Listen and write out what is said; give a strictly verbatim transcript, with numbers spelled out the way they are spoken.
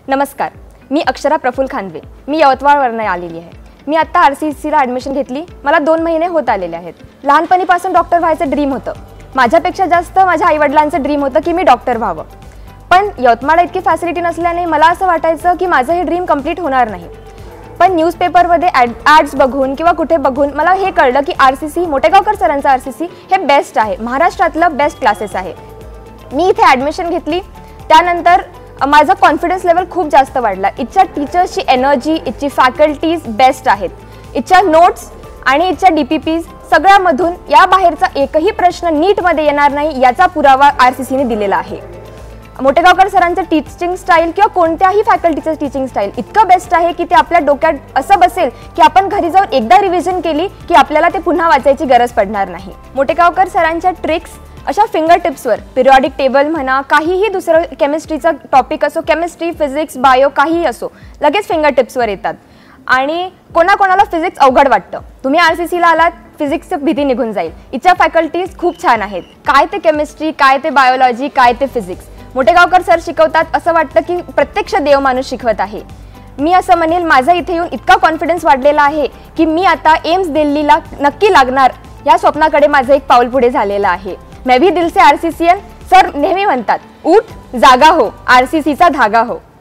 नमस्कार, मी अक्षरा प्रफुल्ल खानवे. मी यवतमाळवरून आलेली आहे. मी आता आरसीसीला ॲडमिशन घेतली. मला दोन महिने होत आलेले आहेत. लहानपणीपासून डॉक्टर व्हायचं ड्रीम होतं. माझ्यापेक्षा जास्त माझ्या आईवडिलांचं ड्रीम होतं की मी डॉक्टर व्हावं. पण यवतमाळला इतकी फॅसिलिटी नसल्याने मला असं वाटायचं की माझं हे ड्रीम कंप्लीट होणार नाही. पण न्यूजपेपरमध्ये ॲड ॲड्स बघून किंवा कुठे बघून मला हे कळलं की आरसीसी मोटेगावकर सरांचं आरसीसी हे बेस्ट आहे, महाराष्ट्रातलं बेस्ट क्लासेस आहे. मी इथे ॲडमिशन घेतली. त्यानंतर माझा कॉन्फिडन्स लेवल खूप जास्त वाढला. इथच्या टीचर्सची एनर्जी, इथची फॅकल्टीज बेस्ट आहेत. इथच्या नोट्स आणि इथच्या डी पी पीज सगळ्यामधून या बाहेरचा एकही प्रश्न नीटमध्ये येणार नाही याचा पुरावा आरसीसीने दिलेला आहे. मोटेगावकर सरांचं टीचिंग स्टाईल किंवा कोणत्याही फॅकल्टीचं टीचिंग स्टाईल इतकं बेस्ट आहे की ते आपल्या डोक्यात असं बसेल की आपण घरी जाऊन एकदा रिव्हिजन केली की आपल्याला ते पुन्हा वाचायची गरज पडणार नाही. मोटेगावकर सरांच्या ट्रिक्स अशा फिंगर टिप्सवर पिरियॉडिक टेबल म्हणा, काहीही दुसरं केमिस्ट्रीचा टॉपिक असो, केमिस्ट्री, फिजिक्स, बायो काहीही असो, लगेच फिंगर टिप्सवर येतात. आणि कोणाकोणाला फिजिक्स अवघड वाटतं, तुम्ही आरसीसीला आलात, फिजिक्सचं भीती निघून जाईल. इथच्या फॅकल्टीज खूप छान आहेत. काय ते केमिस्ट्री, काय ते बायोलॉजी, काय ते फिजिक्स, मोटेगावकर सर शिकवतात असं वाटतं की प्रत्यक्ष देव माणूस शिकवत आहे. मी असं म्हणेल, माझा इथे येऊन इतका कॉन्फिडन्स वाढलेला आहे की मी आता एम्स दिल्लीला नक्की लागणार या स्वप्नाकडे माझं एक पाऊल पुढे झालेलं आहे. मैं भी दिल से आरसीसीएन. सर नेहमी म्हणतात, उठ जागा हो, आरसीसीचा धागा हो.